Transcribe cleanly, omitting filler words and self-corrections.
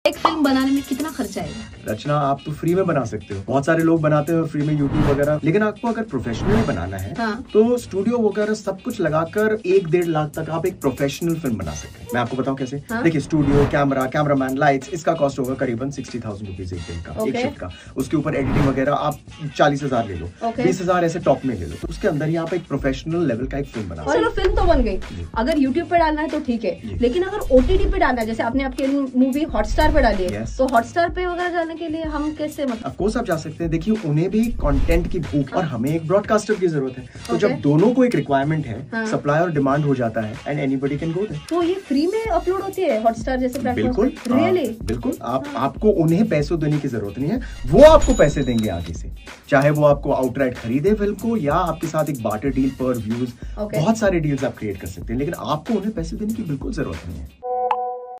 एक फिल्म बनाने में कितना खर्चा आएगा? रचना, आप तो फ्री में बना सकते हो, बहुत सारे लोग बनाते हैं फ्री में यूट्यूब वगैरह, लेकिन आपको अगर प्रोफेशनली बनाना है तो स्टूडियो वगैरह सब कुछ लगाकर 1-1.5 लाख तक आप एक प्रोफेशनल फिल्म बना सकते हैं। मैं आपको बताऊं कैसे। देखिए, स्टूडियो, कैमरा, कैमरामैन, लाइट्स, इसका कॉस्ट होगा करीबन 60,000 रुपीज एक दिन का, एक शिफ्ट का। उसके ऊपर एडिटिंग वगैरह आप 40,000 ले लो, 20,000 ऐसे टॉप में ले लो, तो उसके अंदर ही आप एक प्रोफेशनल लेवल का एक फिल्म बना। चलो, फिल्म तो बन गई, अगर यूट्यूब पे डालना है तो ठीक है, लेकिन अगर OTT पे डालना है, जैसे आपने आपकी मूवी हॉटस्टार पे डाली है, तो हॉटस्टार पे वगैरह जाने के लिए हम कैसे, मतलब ऑफ कोर्स आप जा सकते हैं। देखिए, उन्हें भी कंटेंट की भूख और हमें एक ब्रॉडकास्टर की जरूरत है, तो जब दोनों को एक रिक्वायरमेंट है, सप्लाई और डिमांड हो जाता है, and anybody can go there. तो ये फ्री में अपलोड होती है हॉटस्टार जैसे प्लेटफॉर्म? बिल्कुल, रियली? बिल्कुल। आपको उन्हें पैसे देने की जरूरत नहीं है, वो आपको पैसे देंगे आगे से, चाहे वो आपको आउटराइट खरीदे फिल्म को या आपके साथ एक बार्टर डील पर व्यूज, बहुत सारे डील्स आप क्रिएट कर सकते हैं, लेकिन आपको उन्हें पैसे देने की बिल्कुल जरूरत नहीं है।